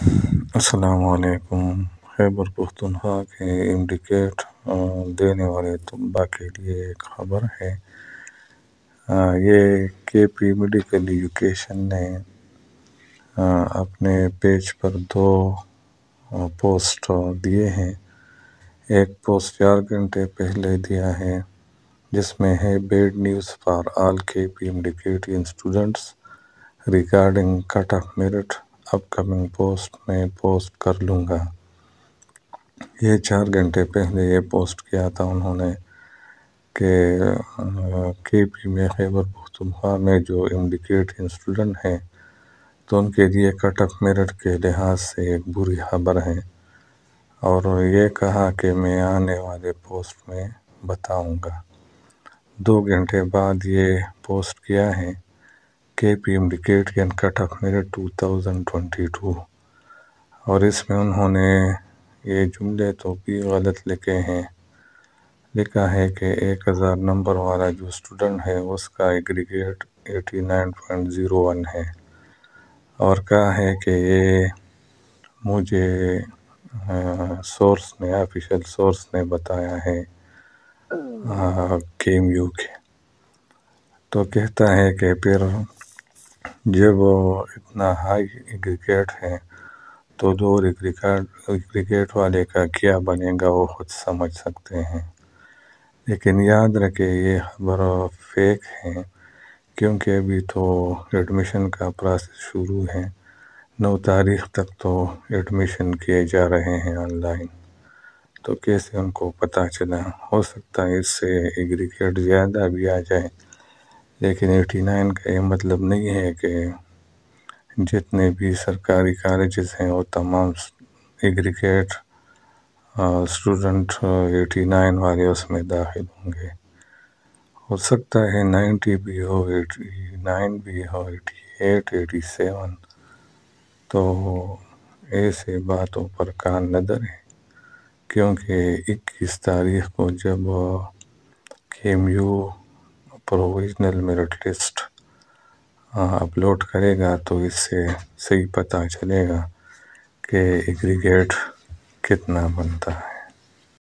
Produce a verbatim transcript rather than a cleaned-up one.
السلام علیکم۔ خیبر پختونخوا کے انڈیکیٹ دینے والے طلباء کے لیے ایک خبر ہے۔ آ، یہ کے پی میڈیکل ایجوکیشن نے آ، اپنے پیج پر دو آ، پوسٹ دیے ہیں۔ ایک پوسٹ چار گھنٹے پہلے دیا ہے جس میں ہے bad news for all K P میڈیکیٹین students regarding cut off merit upcoming post میں پوسٹ کر لوں گا۔ یہ چار گھنٹے پہلے یہ پوسٹ کیا تھا انہوں نے کہ کے پی میں خیبر پختونخوا میں جو انڈیکیٹین اسٹوڈنٹ ہیں تو ان کے لیے کٹ آف میرٹ کے لحاظ سے ایک بری خبر ہے، اور یہ کہا کہ میں آنے والے پوسٹ میں بتاؤں گا۔ دو گھنٹے بعد یہ پوسٹ کیا ہے کے پی انڈیکیٹین کٹ آف میرٹ دو ہزار بائیس، اور اس میں انہوں نے یہ جملے تو بھی غلط لکھے ہیں۔ لکھا ہے کہ ایک ہزار نمبر والا جو اسٹوڈنٹ ہے اس کا ایگریگیٹ اٹھاسی پوائنٹ صفر ایک ہے، اور کہا ہے کہ یہ مجھے سورس نے آفیشیل سورس نے بتایا ہے کے ایم یو کے۔ تو کہتا ہے کہ پھر جب اتنا ہائی ایگریگیٹ ہے تو دو ایگریگیٹ والے کا کیا بنے گا وہ خود سمجھ سکتے ہیں۔ لیکن یاد رکھے یہ خبر فیک ہے، کیونکہ ابھی تو ایڈمیشن کا پروسیس شروع ہے۔ نو تاریخ تک تو ایڈمیشن کیے جا رہے ہیں آن لائن، تو کیسے ان کو پتہ چلا؟ ہو سکتا ہے اس سے ایگریگیٹ زیادہ بھی آ جائے، لیکن اٹھاسی کا یہ مطلب نہیں ہے کہ جتنے بھی سرکاری کالجز ہیں وہ تمام ایگریگیٹ اسٹوڈنٹ اٹھاسی والے اس میں داخل ہوں گے۔ ہو سکتا ہے نائنٹی بھی ہو، ایٹی نائن بھی ہو، ایٹی ایٹ، ایٹی سیون، تو ایسے باتوں پر کان نہ دھریں، کیونکہ اکیس تاریخ کو جب K M U provisional merit list upload کرے گا تو اس سے صحیح پتہ چلے گا کہ ایگریگیٹ کتنا بنتا ہے۔